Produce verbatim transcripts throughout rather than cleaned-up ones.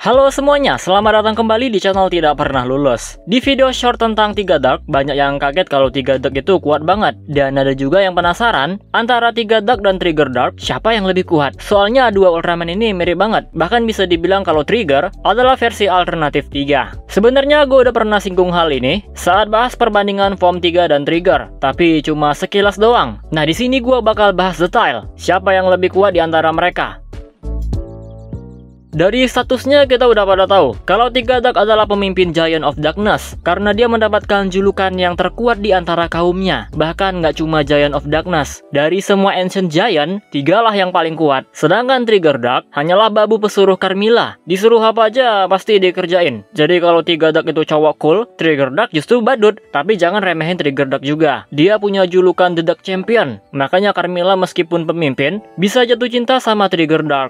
Halo semuanya, selamat datang kembali di channel Tidak Pernah Lulus. Di video short tentang tiga Dark, banyak yang kaget kalau tiga Dark itu kuat banget. Dan ada juga yang penasaran, antara tiga Dark dan Trigger Dark, siapa yang lebih kuat? Soalnya dua Ultraman ini mirip banget. Bahkan bisa dibilang kalau Trigger adalah versi alternatif tiga. Sebenarnya gue udah pernah singgung hal ini saat bahas perbandingan form tiga dan Trigger, tapi cuma sekilas doang. Nah, di sini gue bakal bahas detail, siapa yang lebih kuat di antara mereka. Dari statusnya kita udah pada tahu kalau tiga Dark adalah pemimpin Giant of Darkness karena dia mendapatkan julukan yang terkuat di antara kaumnya. Bahkan nggak cuma Giant of Darkness, dari semua Ancient Giant, tiga lah yang paling kuat. Sedangkan Trigger Dark hanyalah babu pesuruh Carmilla. Disuruh apa aja pasti dikerjain. Jadi kalau tiga Dark itu cowok cool, Trigger Dark justru badut. Tapi jangan remehin Trigger Dark juga. Dia punya julukan The Dark Champion. Makanya Carmilla meskipun pemimpin bisa jatuh cinta sama Trigger Dark.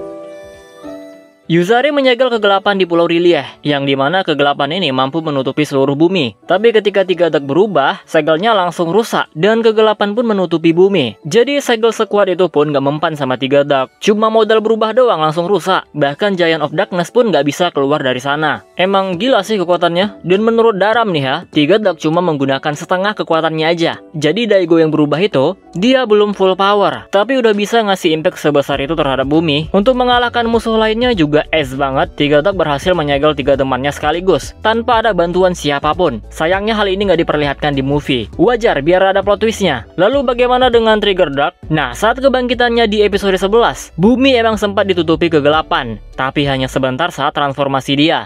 Yuzari menyegel kegelapan di Pulau R'lyeh, yang dimana kegelapan ini mampu menutupi seluruh bumi. Tapi ketika tiga Dark berubah, segelnya langsung rusak, dan kegelapan pun menutupi bumi. Jadi segel sekuat itu pun gak mempan sama tiga Dark. Cuma modal berubah doang langsung rusak. Bahkan Giant of Darkness pun gak bisa keluar dari sana. Emang gila sih kekuatannya. Dan menurut Daram nih ya, tiga Dark cuma menggunakan setengah kekuatannya aja. Jadi Daigo yang berubah itu, dia belum full power, tapi udah bisa ngasih impact sebesar itu terhadap bumi. Untuk mengalahkan musuh lainnya juga es banget, tiga Dark berhasil menyegel tiga temannya sekaligus tanpa ada bantuan siapapun. Sayangnya hal ini nggak diperlihatkan di movie. Wajar biar ada plot twistnya. Lalu bagaimana dengan Trigger Dark? Nah, saat kebangkitannya di episode sebelas, bumi emang sempat ditutupi kegelapan, tapi hanya sebentar saat transformasi dia.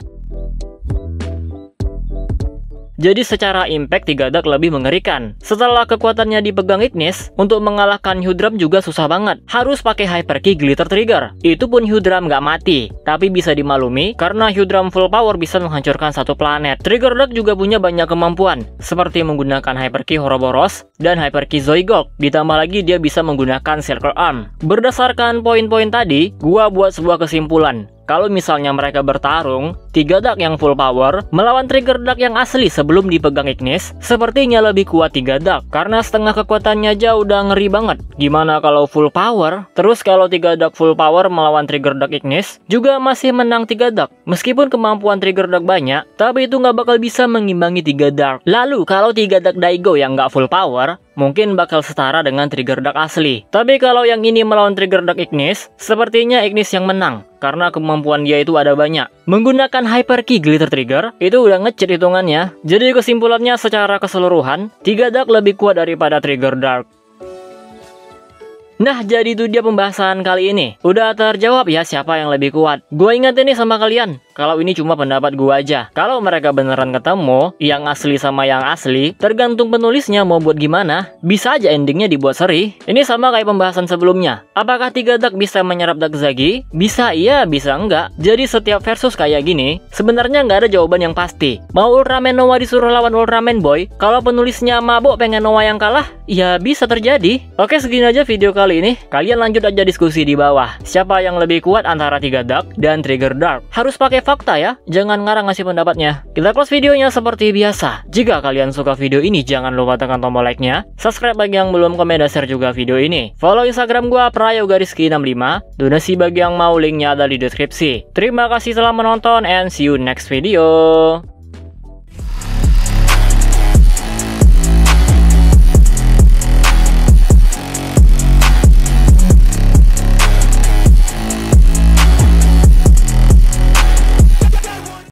Jadi secara impact tiga Dark lebih mengerikan. Setelah kekuatannya dipegang Ignis, untuk mengalahkan Hyudram juga susah banget. Harus pakai Hyper Ki Glitter Trigger. Itu pun Hyudram nggak mati, tapi bisa dimaklumi karena Hyudram full power bisa menghancurkan satu planet. Trigger Dark juga punya banyak kemampuan, seperti menggunakan Hyper Ki Ouroboros dan Hyper Ki Zoigok. Ditambah lagi dia bisa menggunakan Circle Arm. Berdasarkan poin-poin tadi, gua buat sebuah kesimpulan. Kalau misalnya mereka bertarung, tiga Dark yang full power melawan Trigger Dark yang asli sebelum dipegang Ignis, sepertinya lebih kuat tiga Dark karena setengah kekuatannya aja udah ngeri banget. Gimana kalau full power? Terus kalau tiga Dark full power melawan Trigger Dark Ignis, juga masih menang tiga Dark. Meskipun kemampuan Trigger Dark banyak, tapi itu nggak bakal bisa mengimbangi tiga Dark. Lalu kalau tiga Dark Daigo yang nggak full power, mungkin bakal setara dengan Trigger Dark asli. Tapi kalau yang ini melawan Trigger Dark Ignis, sepertinya Ignis yang menang karena kemampuan dia itu ada banyak. Menggunakan Hyper Ki Glitter Trigger itu udah nge-cheat hitungannya. Jadi kesimpulannya secara keseluruhan, tiga Dark lebih kuat daripada Trigger Dark. Nah, jadi itu dia pembahasan kali ini. Udah terjawab ya siapa yang lebih kuat. Gue ingetin nih sama kalian, kalau ini cuma pendapat gue aja. Kalau mereka beneran ketemu, yang asli sama yang asli, tergantung penulisnya mau buat gimana. Bisa aja endingnya dibuat seri. Ini sama kayak pembahasan sebelumnya. Apakah tiga Dark bisa menyerap Dark Zagi? Bisa iya, bisa enggak. Jadi setiap versus kayak gini, sebenarnya nggak ada jawaban yang pasti. Mau Ultraman Noah disuruh lawan Ultraman Boy, kalau penulisnya mabok pengen Noah yang kalah, ya bisa terjadi. Oke, segini aja video kali ini. Kalian lanjut aja diskusi di bawah. Siapa yang lebih kuat antara tiga Dark dan Trigger Dark? Harus pakai fakta ya, jangan ngarang ngasih pendapatnya. Kita close videonya seperti biasa. Jika kalian suka video ini, jangan lupa tekan tombol like-nya. Subscribe bagi yang belum, komen dan share juga video ini. Follow Instagram gua Prayogariski enam lima. Donasi bagi yang mau, linknya ada di deskripsi. Terima kasih telah menonton and see you next video.